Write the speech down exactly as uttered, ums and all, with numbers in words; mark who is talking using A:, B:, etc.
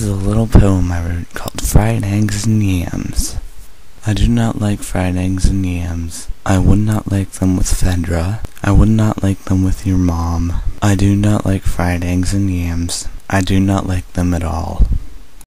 A: is a little poem I wrote called Fried Eggs and Yams. I do not like fried eggs and yams. I would not like them with Fedra. I would not like them with your mom. I do not like fried eggs and yams. I do not like them at all.